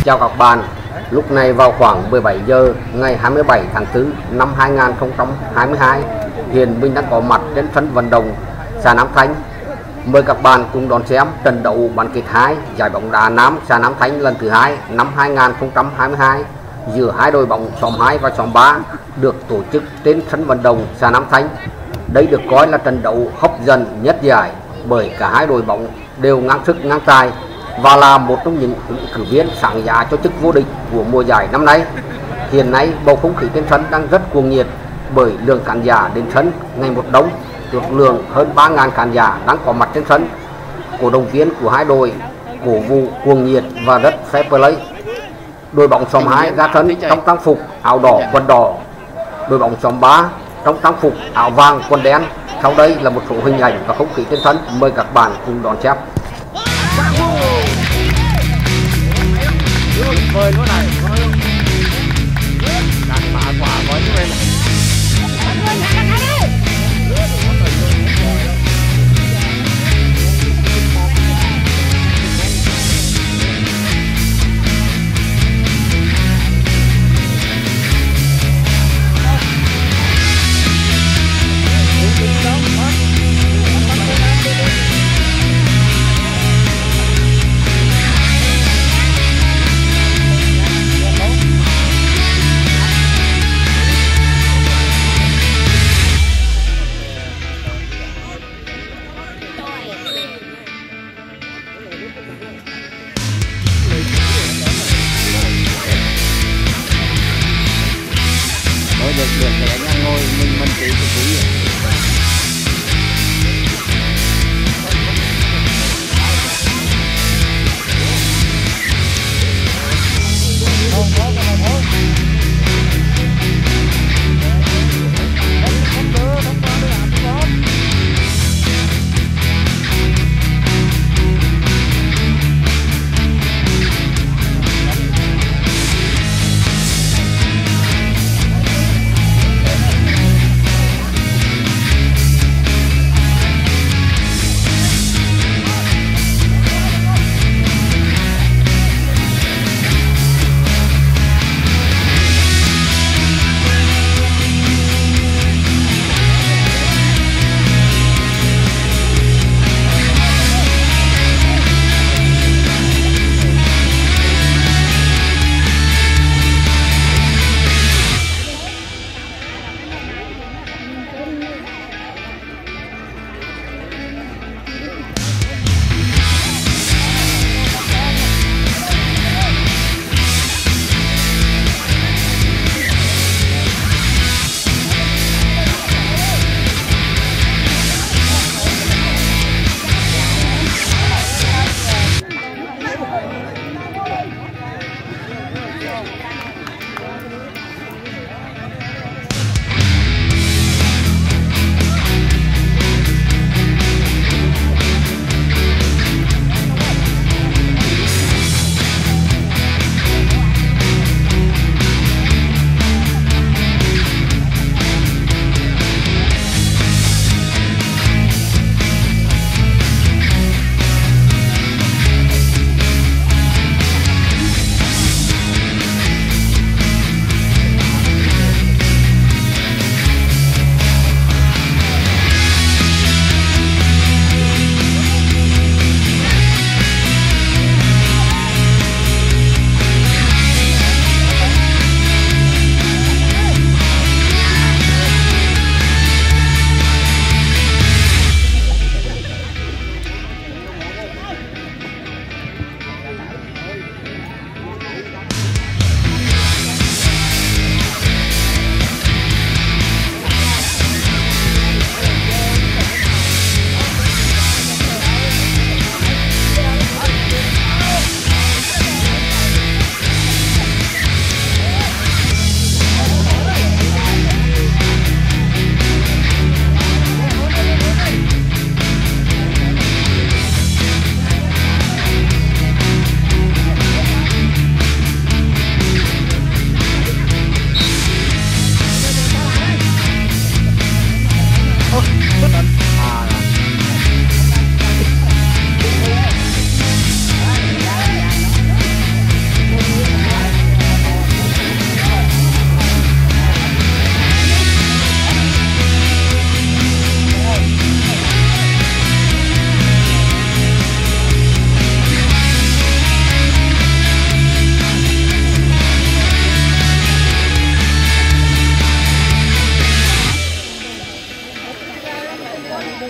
chào các bạn. Lúc này vào khoảng 17 giờ ngày 27 tháng 4 năm 2022, hiện mình đang có mặt trên sân vận động xã Nam Thanh. Mời các bạn cùng đón xem trận đấu bán kết 2 giải bóng đá nam xã Nam Thanh lần thứ 2 năm 2022 giữa hai đội bóng xóm 2 và xóm 3 được tổ chức trên sân vận động xã Nam Thanh. Đây được coi là trận đấu hấp dẫn nhất giải bởi cả hai đội bóng đều ngang sức ngang tài và là một trong những ứng cử viên sáng giá cho chức vô địch của mùa giải năm nay. Hiện nay bầu không khí trên sân đang rất cuồng nhiệt bởi lượng khán giả đến sân ngày một đông, ước lượng hơn 3.000 khán giả đang có mặt trên sân. Cổ động viên của hai đội cổ vũ cuồng nhiệt và rất fair play. Đội bóng xóm 2 ra sân trong trang phục áo đỏ quần đỏ, đội bóng xóm 3 trong trang phục áo vàng quần đen. Sau đây là một số hình ảnh và không khí trên sân, mời các bạn cùng đón xem. Mời luôn này. Đặt mã quả với chúng em.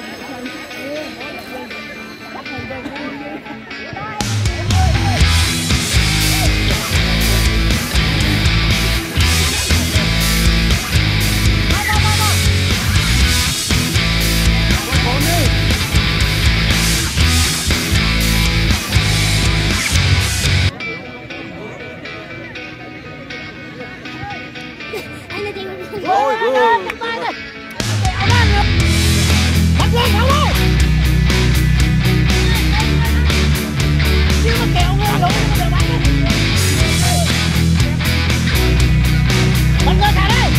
Ôi, Bắt lên không ơi. Chứ mà kéo người đúng rồi bắt lên. Bắt lên thả đây.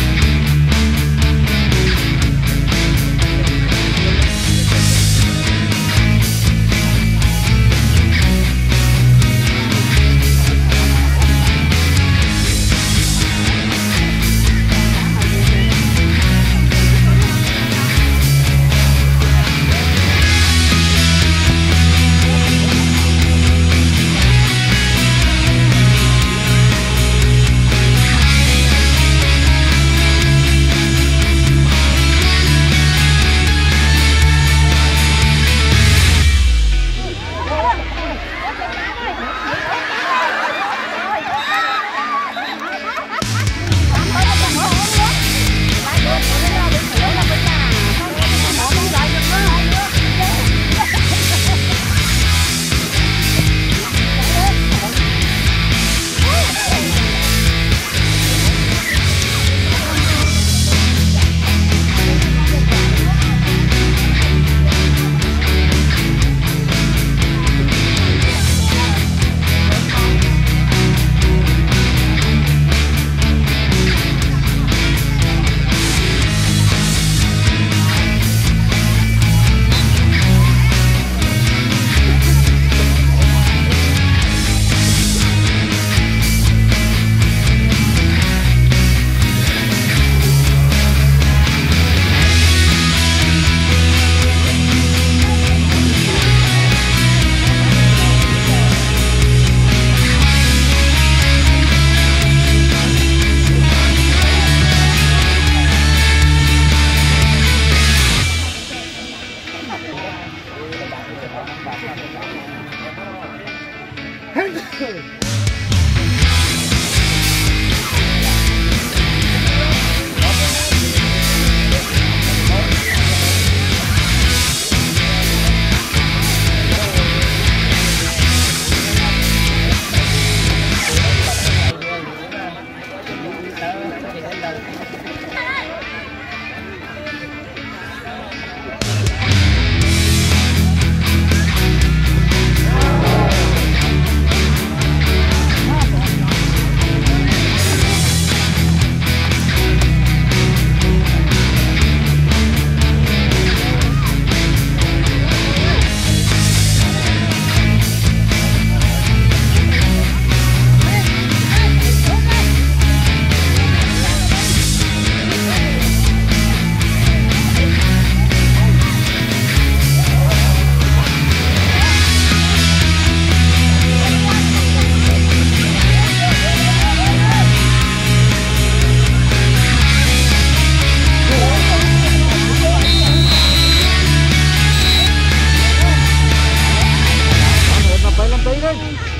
Tí đi.